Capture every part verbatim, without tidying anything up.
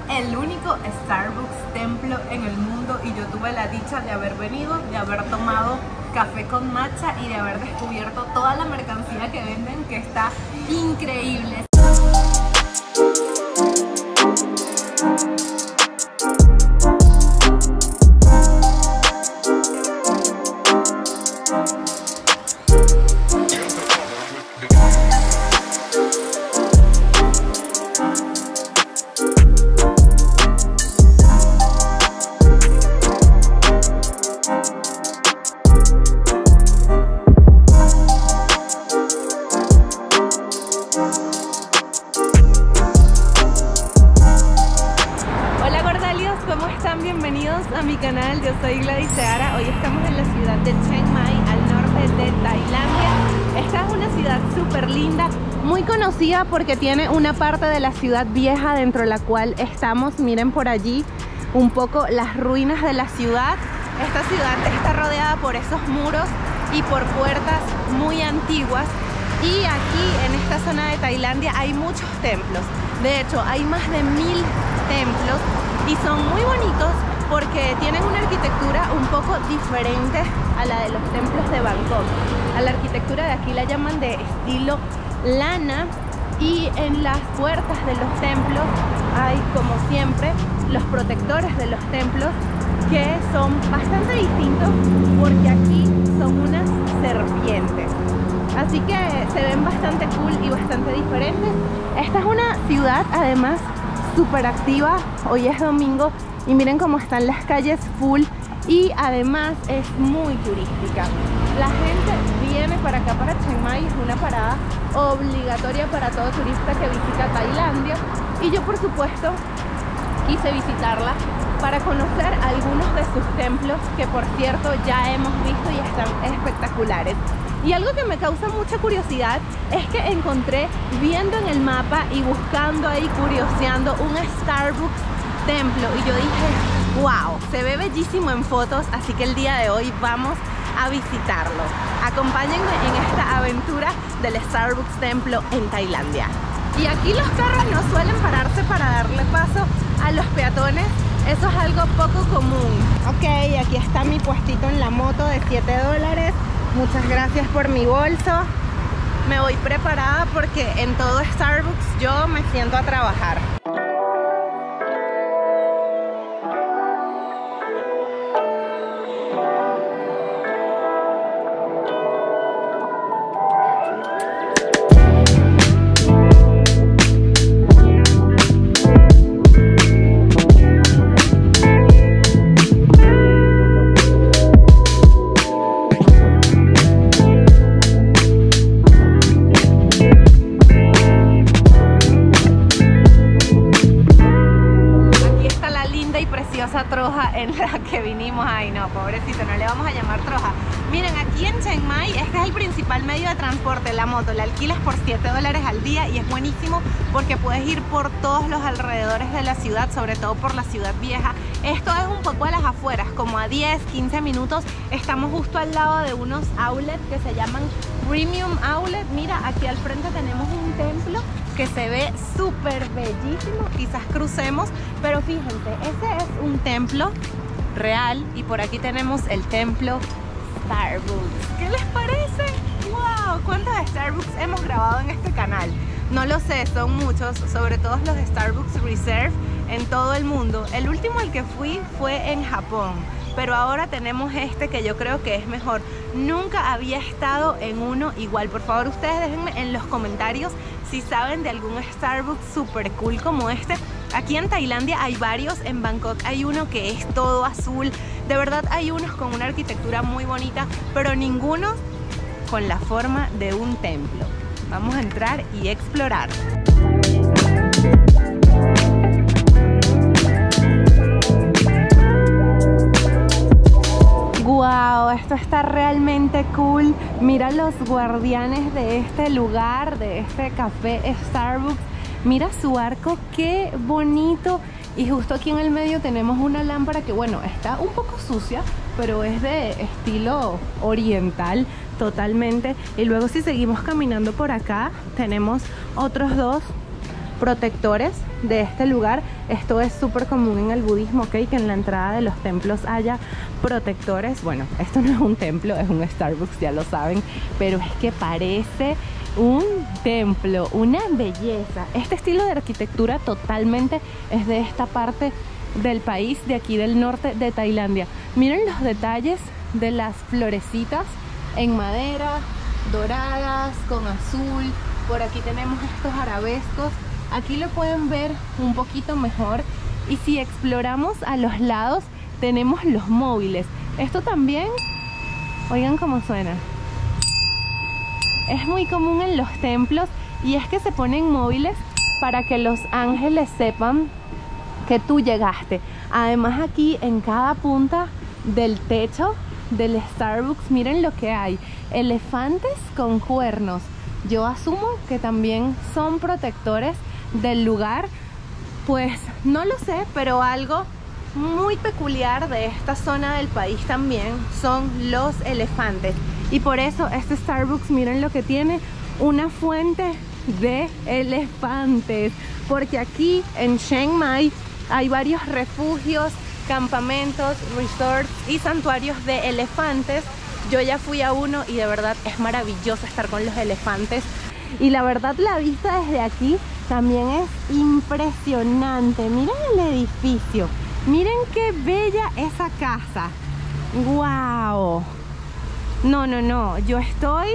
el único Starbucks templo en el mundo y yo tuve la dicha de haber venido, de haber tomado café con matcha y de haber descubierto toda la mercancía que venden, que está increíble. Bienvenidos a mi canal, yo soy Gladys Seara. Hoy estamos en la ciudad de Chiang Mai, al norte de Tailandia. Esta es una ciudad súper linda, muy conocida porque tiene una parte de la ciudad vieja dentro de la cual estamos. Miren por allí un poco las ruinas de la ciudad. Esta ciudad está rodeada por esos muros y por puertas muy antiguas. Y aquí en esta zona de Tailandia hay muchos templos. De hecho, hay más de mil templos y son muy bonitos porque tienen una arquitectura un poco diferente a la de los templos de Bangkok. A la arquitectura de aquí la llaman de estilo lana, y en las puertas de los templos hay, como siempre, los protectores de los templos, que son bastante distintos porque aquí son unas serpientes. Así que se ven bastante cool y bastante diferentes. Esta es una ciudad además súper activa. Hoy es domingo y miren cómo están las calles full, y además es muy turística. La gente viene para acá, para Chiang Mai, es una parada obligatoria para todo turista que visita Tailandia, y yo por supuesto quise visitarla para conocer algunos de sus templos, que por cierto ya hemos visto y están espectaculares. Y algo que me causa mucha curiosidad es que encontré, viendo en el mapa y buscando ahí, curioseando, un Starbucks templo, y yo dije, wow, se ve bellísimo en fotos, así que el día de hoy vamos a visitarlo. Acompáñenme en esta aventura del Starbucks templo en Tailandia. Y aquí los carros no suelen pararse para darle paso a los peatones. Eso es algo poco común. Ok, aquí está mi puestito en la moto de siete dólares. Muchas gracias por mi bolso. Me voy preparada porque en todo Starbucks yo me siento a trabajar. Troja en la que vinimos. Ay no, pobrecito, no le vamos a llamar troja. Miren, aquí en Chiang Mai este es el principal medio de transporte, la moto. La alquilas por siete dólares al día y es buenísimo porque puedes ir por todos los alrededores de la ciudad, sobre todo por la ciudad vieja. Esto es un poco a las afueras, como a diez, quince minutos. Estamos justo al lado de unos outlets que se llaman Premium Outlet. Mira, aquí al frente tenemos un templo que se ve súper bellísimo. Quizás crucemos, pero fíjense, ese es un templo real y por aquí tenemos el templo Starbucks. ¿Qué les parece? ¡Wow! ¿Cuántos Starbucks hemos grabado en este canal? No lo sé, son muchos, sobre todo los Starbucks Reserve en todo el mundo. El último al que fui fue en Japón, pero ahora tenemos este que yo creo que es mejor. Nunca había estado en uno igual. Por favor, ustedes déjenme en los comentarios si saben de algún Starbucks super cool como este. Aquí en Tailandia hay varios, en Bangkok hay uno que es todo azul. De verdad hay unos con una arquitectura muy bonita, pero ninguno con la forma de un templo. Vamos a entrar y explorar. Wow, esto está realmente cool. Mira los guardianes de este lugar, de este café Starbucks. Mira su arco, qué bonito. Y justo aquí en el medio tenemos una lámpara que, bueno, está un poco sucia, pero es de estilo oriental totalmente. Y luego si seguimos caminando por acá, tenemos otros dos protectores de este lugar. Esto es súper común en el budismo, ¿ok? Que en la entrada de los templos haya protectores. Bueno, esto no es un templo, es un Starbucks, ya lo saben, pero es que parece un templo, una belleza. Este estilo de arquitectura totalmente es de esta parte del país, de aquí del norte de Tailandia. Miren los detalles de las florecitas en madera, doradas, con azul. Por aquí tenemos estos arabescos. Aquí lo pueden ver un poquito mejor. Y si exploramos a los lados, tenemos los móviles. Esto también, oigan cómo suena. Es muy común en los templos, y es que se ponen móviles para que los ángeles sepan que tú llegaste. Además, aquí en cada punta del techo del Starbucks, miren lo que hay: elefantes con cuernos. Yo asumo que también son protectores del lugar, pues no lo sé, pero algo muy peculiar de esta zona del país también son los elefantes. Y por eso este Starbucks, miren lo que tiene: una fuente de elefantes, porque aquí en Chiang Mai hay varios refugios, campamentos, resorts y santuarios de elefantes. Yo ya fui a uno y de verdad es maravilloso estar con los elefantes. Y la verdad, la vista desde aquí también es impresionante. Miren el edificio, miren qué bella esa casa. ¡Wow! No, no, no, yo estoy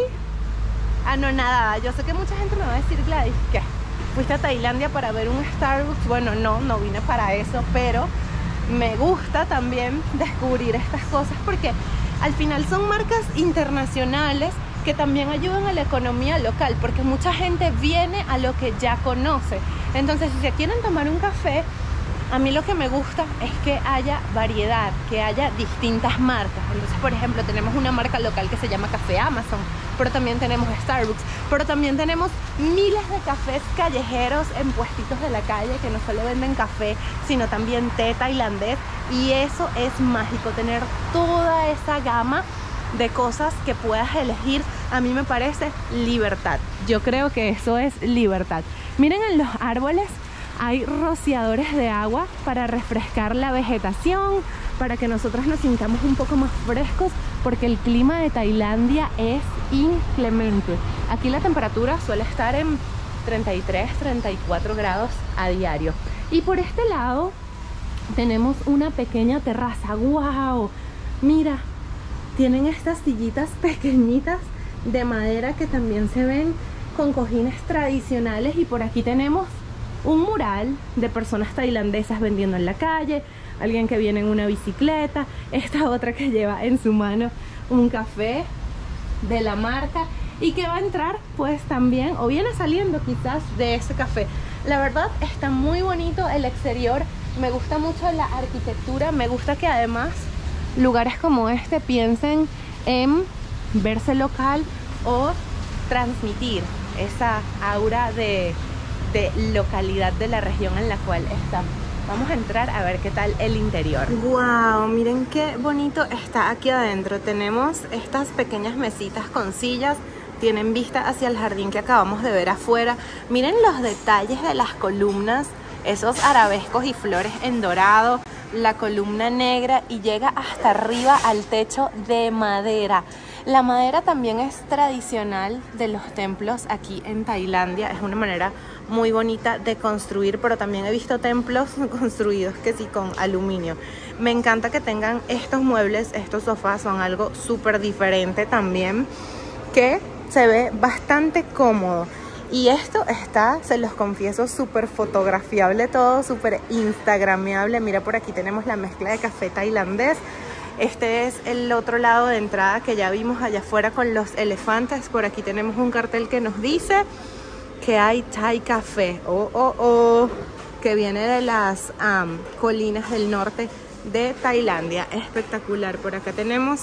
anonadada. Yo sé que mucha gente me va a decir: Gladys, ¿qué? ¿Fuiste a Tailandia para ver un Starbucks? Bueno, no, no vine para eso, pero me gusta también descubrir estas cosas, porque al final son marcas internacionales que también ayudan a la economía local, porque mucha gente viene a lo que ya conoce. Entonces, si se quieren tomar un café, a mí lo que me gusta es que haya variedad, que haya distintas marcas. Entonces, por ejemplo, tenemos una marca local que se llama Café Amazon, pero también tenemos Starbucks, pero también tenemos miles de cafés callejeros en puestitos de la calle que no solo venden café, sino también té tailandés. Y eso es mágico, tener toda esa gama de cosas que puedas elegir. A mí me parece libertad. Yo creo que eso es libertad. Miren, en los árboles hay rociadores de agua para refrescar la vegetación, para que nosotros nos sintamos un poco más frescos, porque el clima de Tailandia es inclemente. Aquí la temperatura suele estar en treinta y tres, treinta y cuatro grados a diario. Y por este lado tenemos una pequeña terraza. ¡Wow! Mira, tienen estas sillitas pequeñitas de madera que también se ven con cojines tradicionales. Y por aquí tenemos un mural de personas tailandesas vendiendo en la calle, alguien que viene en una bicicleta, esta otra que lleva en su mano un café de la marca y que va a entrar pues también, o viene saliendo quizás de ese café. La verdad está muy bonito el exterior, me gusta mucho la arquitectura, me gusta que además lugares como este piensen en verse local o transmitir esa aura de de localidad de la región en la cual estamos. Vamos a entrar a ver qué tal el interior. ¡Wow! Miren qué bonito está aquí adentro. Tenemos estas pequeñas mesitas con sillas. Tienen vista hacia el jardín que acabamos de ver afuera. Miren los detalles de las columnas, esos arabescos y flores en dorado, la columna negra, y llega hasta arriba al techo de madera. La madera también es tradicional de los templos aquí en Tailandia. Es una manera muy bonita de construir, pero también he visto templos construidos que sí con aluminio. Me encanta que tengan estos muebles, estos sofás son algo súper diferente también, que se ve bastante cómodo. Y esto está, se los confieso, súper fotografiable todo, súper instagrameable. Mira, por aquí tenemos la mezcla de café tailandés. Este es el otro lado de entrada que ya vimos allá afuera con los elefantes. Por aquí tenemos un cartel que nos dice que hay Thai Café, oh, oh, oh, que viene de las um, colinas del norte de Tailandia. Espectacular. Por acá tenemos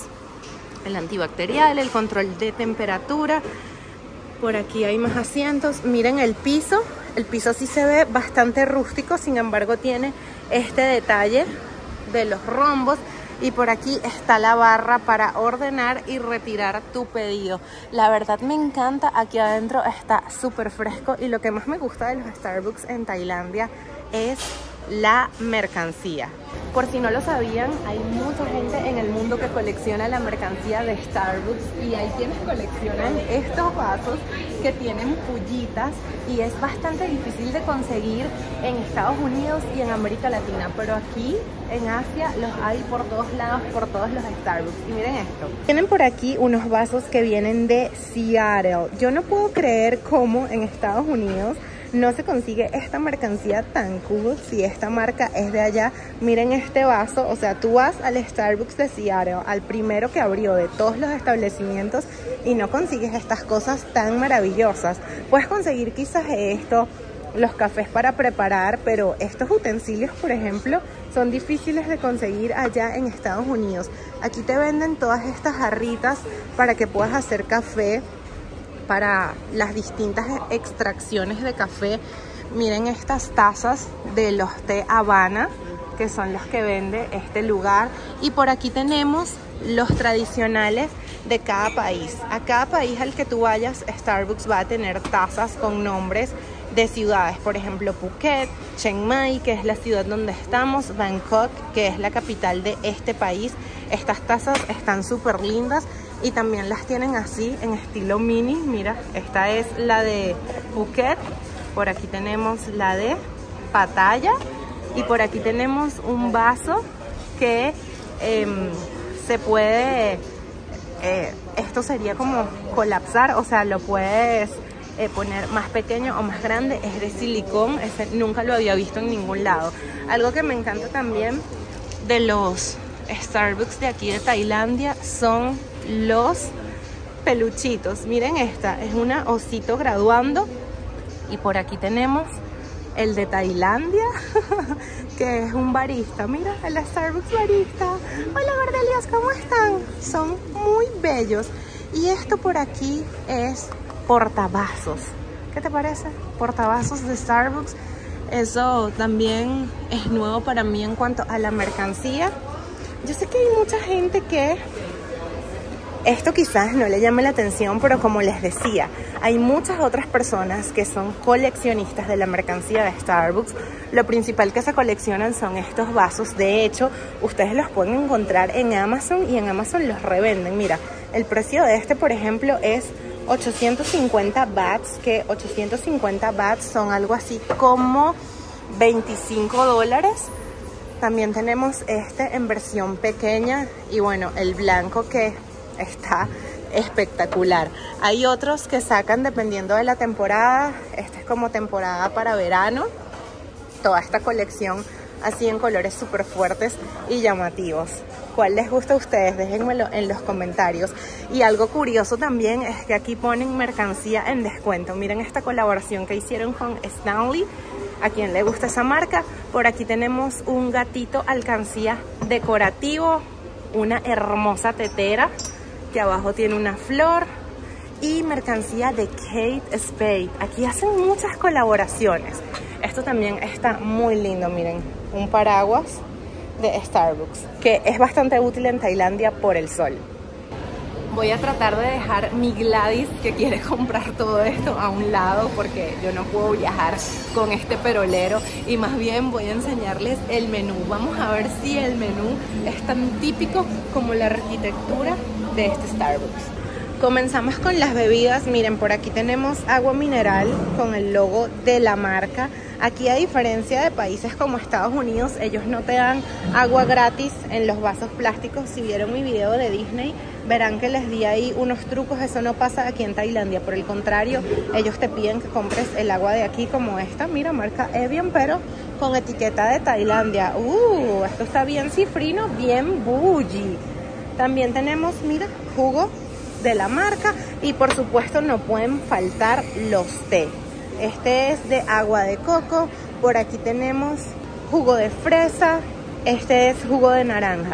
el antibacterial, el control de temperatura. Por aquí hay más asientos. Miren el piso. El piso sí se ve bastante rústico, sin embargo tiene este detalle de los rombos Y por aquí está la barra para ordenar y retirar tu pedido. La verdad me encanta, aquí adentro está súper fresco y lo que más me gusta de los Starbucks en Tailandia es la mercancía. Por si no lo sabían, hay mucha gente en el mundo que colecciona la mercancía de Starbucks y hay quienes coleccionan estos vasos que tienen pullitas y es bastante difícil de conseguir en Estados Unidos y en América Latina, pero aquí en Asia los hay por todos lados, por todos los Starbucks. Y miren esto, tienen por aquí unos vasos que vienen de Seattle. Yo no puedo creer cómo en Estados Unidos no se consigue esta mercancía tan cool si esta marca es de allá. Miren este vaso, o sea, tú vas al Starbucks de Seattle, al primero que abrió de todos los establecimientos y no consigues estas cosas tan maravillosas. Puedes conseguir quizás esto, los cafés para preparar, pero estos utensilios, por ejemplo, son difíciles de conseguir allá en Estados Unidos. Aquí te venden todas estas jarritas para que puedas hacer café, para las distintas extracciones de café. Miren estas tazas de los té Habana, que son los que vende este lugar. Y por aquí tenemos los tradicionales de cada país. A cada país al que tú vayas, Starbucks va a tener tazas con nombres de ciudades. Por ejemplo, Phuket, Chiang Mai, que es la ciudad donde estamos, Bangkok, que es la capital de este país. Estas tazas están súper lindas y también las tienen así en estilo mini. Mira, esta es la de Phuket, por aquí tenemos la de Pattaya y por aquí tenemos un vaso que eh, se puede, eh, esto sería como colapsar, o sea, lo puedes eh, poner más pequeño o más grande, es de silicón, ese nunca lo había visto en ningún lado. Algo que me encanta también de los Starbucks de aquí de Tailandia son los peluchitos. Miren, esta es una osito graduando y por aquí tenemos el de Tailandia que es un barista. Mira, el Starbucks barista. Hola Gordelias, ¿cómo están? Son muy bellos. Y esto por aquí es portavasos. ¿Qué te parece? Portavasos de Starbucks. Eso también es nuevo para mí en cuanto a la mercancía. Yo sé que hay mucha gente que esto quizás no le llame la atención, pero como les decía, hay muchas otras personas que son coleccionistas de la mercancía de Starbucks. Lo principal que se coleccionan son estos vasos. De hecho, ustedes los pueden encontrar en Amazon y en Amazon los revenden. Mira, el precio de este, por ejemplo, es ochocientos cincuenta bahts, que ochocientos cincuenta bahts son algo así como veinticinco dólares. También tenemos este en versión pequeña y bueno, el blanco que está espectacular. Hay otros que sacan dependiendo de la temporada. Este es como temporada para verano. Toda esta colección así en colores súper fuertes y llamativos. ¿Cuál les gusta a ustedes? Déjenmelo en los comentarios. Y algo curioso también es que aquí ponen mercancía en descuento. Miren esta colaboración que hicieron con Stanley. A quien le gusta esa marca. Por aquí tenemos un gatito alcancía decorativo, una hermosa tetera que abajo tiene una flor y mercancía de Kate Spade. Aquí hacen muchas colaboraciones. Esto también está muy lindo, miren, un paraguas de Starbucks que es bastante útil en Tailandia por el sol. Voy a tratar de dejar mi Gladys, que quiere comprar todo esto, a un lado porque yo no puedo viajar con este perolero y más bien voy a enseñarles el menú. Vamos a ver si el menú es tan típico como la arquitectura de este Starbucks. Comenzamos con las bebidas. Miren, por aquí tenemos agua mineral con el logo de la marca. Aquí, a diferencia de países como Estados Unidos, ellos no te dan agua gratis en los vasos plásticos. Si vieron mi video de Disney, verán que les di ahí unos trucos. Eso no pasa aquí en Tailandia. Por el contrario, ellos te piden que compres el agua de aquí como esta. Mira, marca Evian, pero con etiqueta de Tailandia. Uh, esto está bien cifrino, bien bougie. También tenemos, mira, jugo de la marca y por supuesto no pueden faltar los té. Este es de agua de coco. Por aquí tenemos jugo de fresa. Este es jugo de naranja.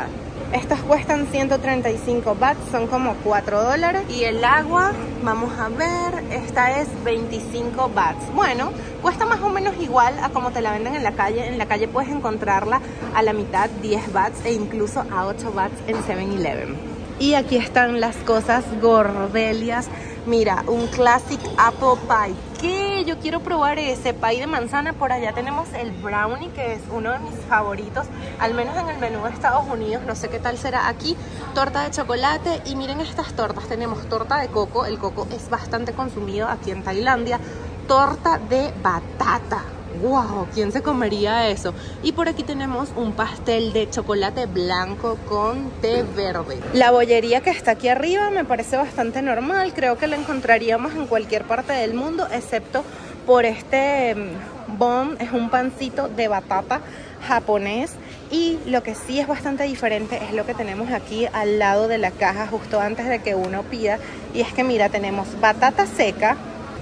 Estos cuestan ciento treinta y cinco bahts, son como cuatro dólares. Y el agua, vamos a ver, esta es veinticinco bahts. Bueno, cuesta más o menos igual a como te la venden en la calle. En la calle puedes encontrarla a la mitad, diez bahts, e incluso a ocho bahts en seven eleven. Y aquí están las cosas gordelias. Mira, un classic apple pie. ¿Qué? Yo quiero probar ese pie de manzana. Por allá tenemos el brownie, que es uno de mis favoritos, al menos en el menú de Estados Unidos. No sé qué tal será aquí. Torta de chocolate. Y miren estas tortas. Tenemos torta de coco. El coco es bastante consumido aquí en Tailandia. Torta de batata. ¡Wow! ¿Quién se comería eso? Y por aquí tenemos un pastel de chocolate blanco con té verde. La bollería que está aquí arriba me parece bastante normal. Creo que la encontraríamos en cualquier parte del mundo, excepto por este bun. Es un pancito de batata japonés. Y lo que sí es bastante diferente es lo que tenemos aquí al lado de la caja, justo antes de que uno pida. Y es que mira, tenemos batata seca,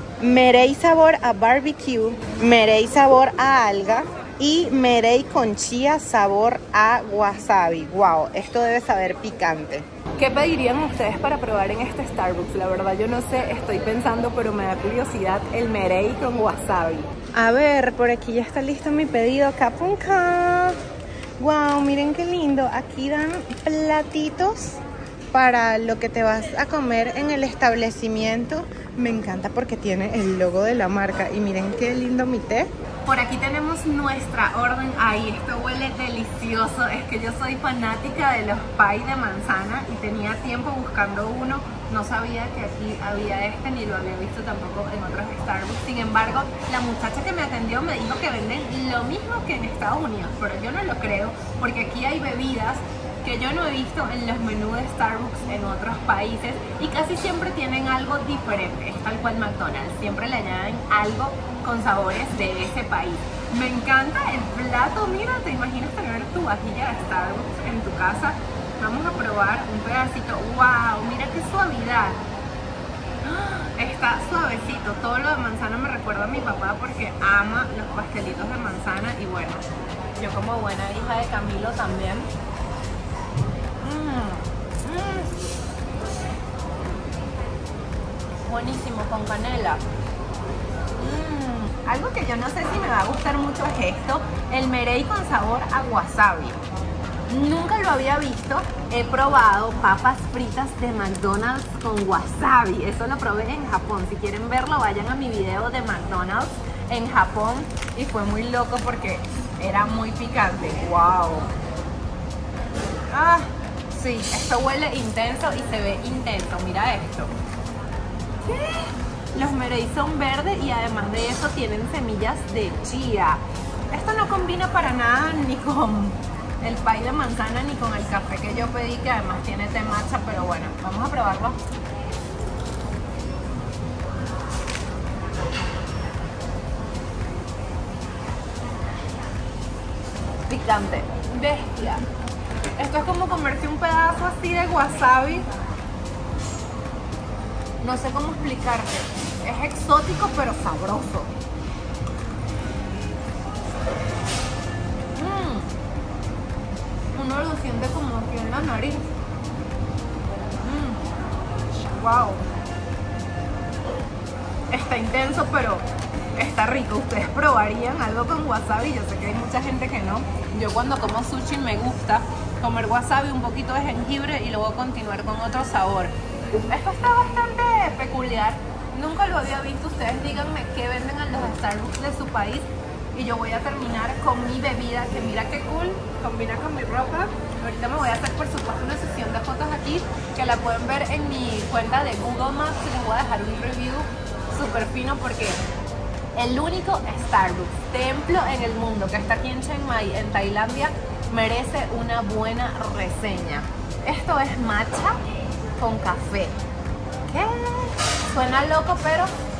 merey sabor a barbecue, merey sabor a alga y merey con chía sabor a wasabi. Wow, esto debe saber picante. ¿Qué pedirían ustedes para probar en este Starbucks? La verdad yo no sé, estoy pensando, pero me da curiosidad el merey con wasabi. A ver, por aquí ya está listo mi pedido. Kapunka. Wow, miren qué lindo. Aquí dan platitos para lo que te vas a comer en el establecimiento. Me encanta porque tiene el logo de la marca. Y miren qué lindo mi té. Por aquí tenemos nuestra orden. Ay, esto huele delicioso. Es que yo soy fanática de los pies de manzana y tenía tiempo buscando uno. No sabía que aquí había este, ni lo había visto tampoco en otros Starbucks. Sin embargo, la muchacha que me atendió me dijo que venden lo mismo que en Estados Unidos. Pero yo no lo creo, porque aquí hay bebidas que yo no he visto en los menús de Starbucks en otros países y casi siempre tienen algo diferente. Es tal cual McDonald's, siempre le añaden algo con sabores de ese país. Me encanta el plato. Mira, te imaginas tener tu vajilla de Starbucks en tu casa. Vamos a probar un pedacito. ¡Wow! Mira qué suavidad. Está suavecito. Todo lo de manzana me recuerda a mi papá porque ama los pastelitos de manzana. Y bueno, yo como buena hija de Camilo también. Mm, mm. Buenísimo, con canela. Mm. Algo que yo no sé si me va a gustar mucho es esto, el merey con sabor a wasabi. Nunca lo había visto. He probado papas fritas de McDonald's con wasabi. Eso lo probé en Japón. Si quieren verlo, vayan a mi video de McDonald's en Japón. Y fue muy loco porque era muy picante. ¡Wow! ¡Ah! Sí, esto huele intenso y se ve intenso. Mira esto. ¿Qué? Los merey son verdes y además de eso tienen semillas de chía. Esto no combina para nada ni con el pie de manzana ni con el café que yo pedí, que además tiene té matcha, pero bueno, vamos a probarlo. Picante, bestia. Esto es como comerse un pedazo así de wasabi. No sé cómo explicarte. Es exótico pero sabroso. Uno lo siente como aquí en la nariz. Mm. Wow. Está intenso, pero está rico. ¿Ustedes probarían algo con wasabi? Yo sé que hay mucha gente que no. Yo cuando como sushi me gusta comer wasabi, un poquito de jengibre y luego continuar con otro sabor. Esto está bastante peculiar. Nunca lo había visto. Ustedes díganme qué venden en los Starbucks de su país. Y yo voy a terminar con mi bebida, que mira qué cool, combina con mi ropa. Ahorita me voy a hacer, por supuesto, una sesión de fotos aquí, que la pueden ver en mi cuenta de Google Maps. Les voy a dejar un review súper fino porque el único Starbucks, templo en el mundo, que está aquí en Chiang Mai, en Tailandia, merece una buena reseña. Esto es matcha con café. ¿Qué? Suena loco, pero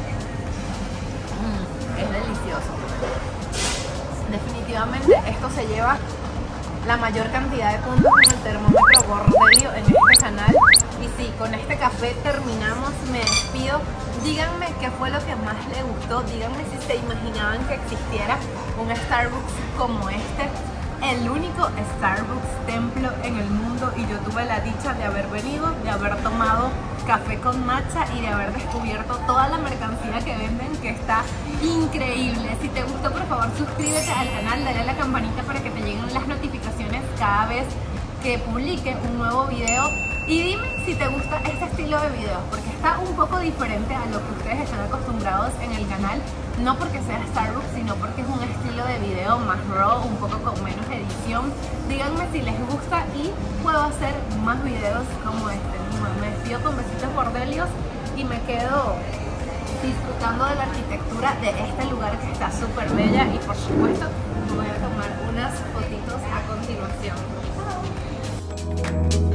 mm, es delicioso. Definitivamente esto se lleva la mayor cantidad de puntos en el termómetro Gordelio en este canal. Y sí, con este café terminamos. Me despido. Díganme qué fue lo que más les gustó. Díganme si se imaginaban que existiera un Starbucks como este. El único único Starbucks templo en el mundo y yo tuve la dicha de haber venido, de haber tomado café con matcha y de haber descubierto toda la mercancía que venden, que está increíble. Si te gustó, por favor suscríbete al canal, dale a la campanita para que te lleguen las notificaciones cada vez que publique un nuevo video. Y dime si te gusta este estilo de videos, porque está un poco diferente a lo que ustedes están acostumbrados en el canal. No porque sea Starbucks, sino porque es un estilo de video más raw, un poco con menos edición. Díganme si les gusta y puedo hacer más videos como este. Bueno, me despido con besitos por Delios y me quedo disfrutando de la arquitectura de este lugar que está súper bella, y por supuesto voy a tomar unas fotitos a continuación. Chao.